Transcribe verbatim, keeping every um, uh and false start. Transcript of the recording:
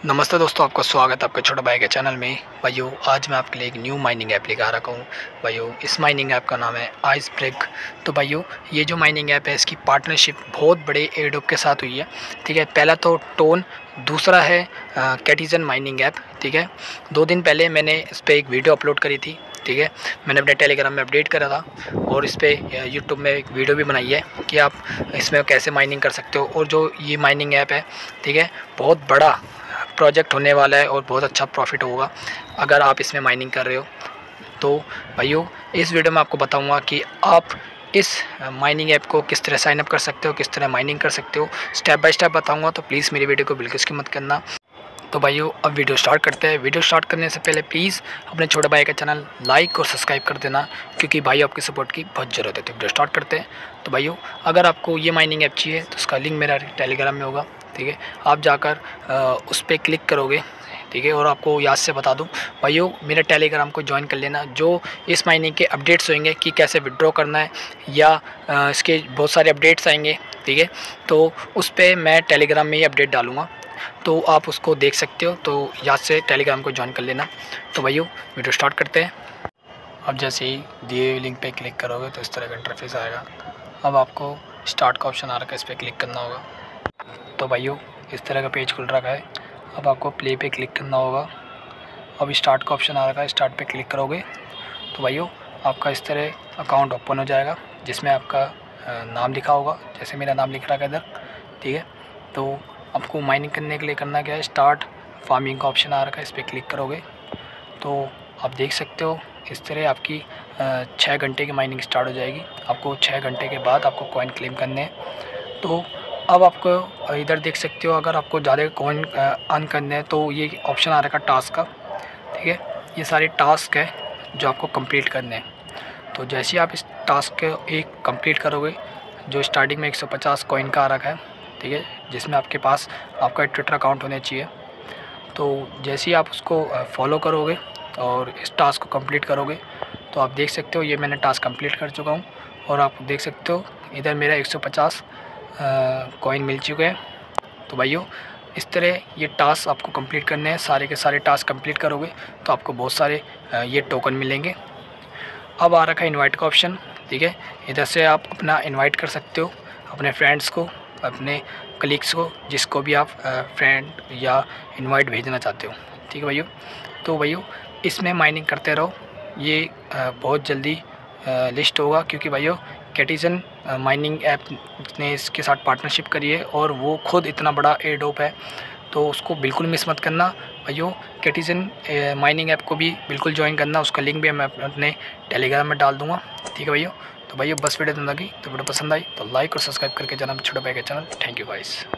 नमस्ते दोस्तों, आपका स्वागत है आपके छोटे भाई के चैनल में। भाइयों, आज मैं आपके लिए एक न्यू माइनिंग ऐप लेकर आ रखा हूँ। भाइयों, इस माइनिंग ऐप का नाम है आइस ब्रेक। तो भाइयों, ये जो माइनिंग ऐप है इसकी पार्टनरशिप बहुत बड़े एयरड्रॉप के साथ हुई है। ठीक है, पहला तो टोन, दूसरा है कैटिजन माइनिंग ऐप। ठीक है, दो दिन पहले मैंने इस पर एक वीडियो अपलोड करी थी। ठीक है, मैंने अपने टेलीग्राम में अपडेट करा था और इस पर यूट्यूब में एक वीडियो भी बनाई है कि आप इसमें कैसे माइनिंग कर सकते हो। और जो ये माइनिंग ऐप है, ठीक है, बहुत बड़ा प्रोजेक्ट होने वाला है और बहुत अच्छा प्रॉफिट होगा अगर आप इसमें माइनिंग कर रहे हो। तो भाइयों, इस वीडियो में आपको बताऊंगा कि आप इस माइनिंग ऐप को किस तरह साइन अप कर सकते हो, किस तरह माइनिंग कर सकते हो, स्टेप बाय स्टेप बताऊंगा। तो प्लीज़ मेरी वीडियो को बिल्कुल स्किप मत करना। तो भाइयों, अब वीडियो स्टार्ट करते हैं। वीडियो स्टार्ट करने से पहले प्लीज़ अपने छोटे भाई का चैनल लाइक और सब्सक्राइब कर देना, क्योंकि भाई आपकी सपोर्ट की बहुत ज़रूरत है। तो वीडियो स्टार्ट करते हैं। तो भाइयों, अगर आपको ये माइनिंग ऐप चाहिए तो उसका लिंक मेरा टेलीग्राम में होगा। ठीक है, आप जाकर उस पर क्लिक करोगे। ठीक है, और आपको याद से बता दूं भाइयों, मेरे टेलीग्राम को ज्वाइन कर लेना। जो इस माइनिंग के अपडेट्स होंगे कि कैसे विड्रॉ करना है या आ, इसके बहुत सारे अपडेट्स आएंगे। ठीक है, तो उस पर मैं टेलीग्राम में ही अपडेट डालूँगा, तो आप उसको देख सकते हो। तो याद से टेलीग्राम को ज्वाइन कर लेना। तो भाइयों, वीडियो स्टार्ट करते हैं। अब जैसे ही दिए हुए लिंक पे क्लिक करोगे तो इस तरह का इंटरफेस आएगा। अब आपको स्टार्ट का ऑप्शन आ रखा है, इस पर क्लिक करना होगा। तो भाइयों, इस तरह का पेज खुल रखा है। अब आपको प्ले पे क्लिक करना होगा। अब स्टार्ट का ऑप्शन आ रखा है, स्टार्ट पे क्लिक करोगे तो भाइयों आपका इस तरह अकाउंट ओपन हो जाएगा, जिसमें आपका नाम लिखा होगा, जैसे मेरा नाम लिख रखा है इधर। ठीक है, तो आपको माइनिंग करने के लिए करना क्या है, स्टार्ट फार्मिंग का ऑप्शन आ रखा है, इस पर क्लिक करोगे तो आप देख सकते हो इस तरह आपकी छः घंटे की माइनिंग स्टार्ट हो जाएगी। आपको छः घंटे के बाद आपको कॉइन क्लेम करने हैं। तो अब आपको इधर देख सकते हो, अगर आपको ज़्यादा कॉइन अर्न करने हैं तो ये ऑप्शन आ रखा है टास्क का। ठीक है, ये सारे टास्क है जो आपको कंप्लीट करने हैं। तो जैसे ही आप इस टास्क के एक कंप्लीट करोगे, जो स्टार्टिंग में एक सौ पचास कॉइन का आ रखा है, ठीक है, जिसमें आपके पास आपका ट्विटर अकाउंट होना चाहिए। तो जैसे ही आप उसको फॉलो करोगे और इस टास्क को कंप्लीट करोगे तो आप देख सकते हो ये मैंने टास्क कंप्लीट कर चुका हूँ। और आप देख सकते हो इधर मेरा एक सौ पचास कॉइन मिल चुके हैं। तो भाइयों, इस तरह ये टास्क आपको कंप्लीट करने हैं। सारे के सारे टास्क कंप्लीट करोगे तो आपको बहुत सारे ये टोकन मिलेंगे। अब आ रखा है इनवाइट का ऑप्शन। ठीक है, इधर से आप अपना इनवाइट कर सकते हो अपने फ्रेंड्स को, अपने कलीग्स को, जिसको भी आप फ्रेंड या इनवाइट भेजना चाहते हो। ठीक है भाइयों, तो भाइयों इसमें माइनिंग करते रहो। ये बहुत जल्दी लिस्ट होगा, क्योंकि भाइयों कैटिजन माइनिंग ऐप ने इसके साथ पार्टनरशिप करी है और वो खुद इतना बड़ा एयरड्रॉप है, तो उसको बिल्कुल मिस मत करना भाइयों। कैटिजन माइनिंग ऐप को भी बिल्कुल ज्वाइन करना, उसका लिंक भी मैं अपने टेलीग्राम में डाल दूँगा। ठीक है भाइयों, तो भाइयों बस वीडियो लगी तो वीडियो पसंद आई तो लाइक और सब्सक्राइब करके जाना छोटे भाई के चैनल। Thank you guys.